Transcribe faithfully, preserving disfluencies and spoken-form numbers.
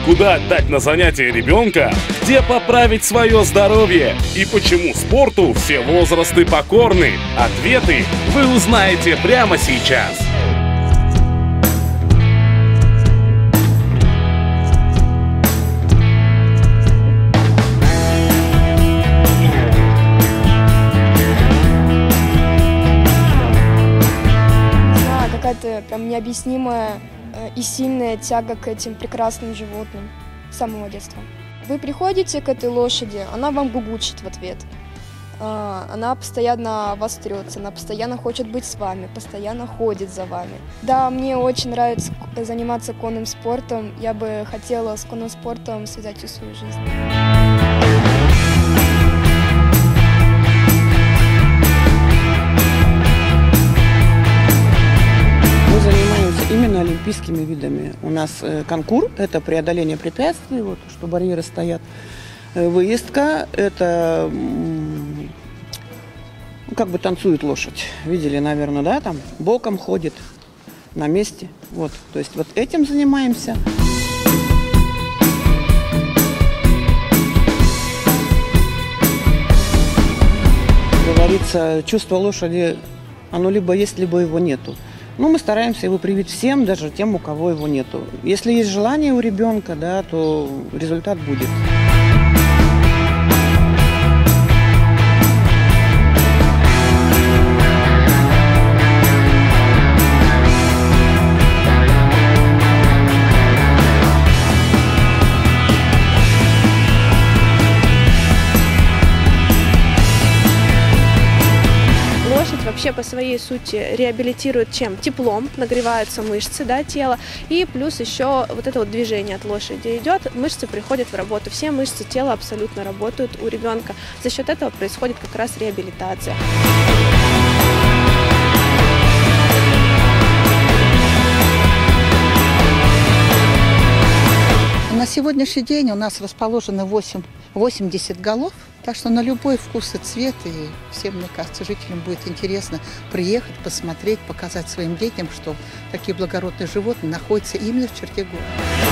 Куда отдать на занятия ребенка? Где поправить свое здоровье? И почему спорту все возрасты покорны? Ответы вы узнаете прямо сейчас. Какая-то прям необъяснимая и сильная тяга к этим прекрасным животным с самого детства. Вы приходите к этой лошади, она вам гугучит в ответ. Она постоянно вас трется, она постоянно хочет быть с вами, постоянно ходит за вами. Да, мне очень нравится заниматься конным спортом. Я бы хотела с конным спортом связать всю свою жизнь. Именно олимпийскими видами. У нас э, конкур – это преодоление препятствий, вот, что барьеры стоят. Э, выездка – это ну, как бы танцует лошадь. Видели, наверное, да, там боком ходит, на месте. Вот, то есть вот этим занимаемся. Говорится, чувство лошади, оно либо есть, либо его нету. Ну, мы стараемся его привить всем, даже тем, у кого его нету. Если есть желание у ребенка, да, то результат будет. Вообще по своей сути реабилитирует чем? Теплом, нагреваются мышцы, да, тела, и плюс еще вот это вот движение от лошади идет, мышцы приходят в работу, все мышцы тела абсолютно работают у ребенка, за счет этого происходит как раз реабилитация. На сегодняшний день у нас расположено восемьдесят голов, так что на любой вкус и цвет, и всем, мне кажется, жителям будет интересно приехать, посмотреть, показать своим детям, что такие благородные животные находятся именно в черте города.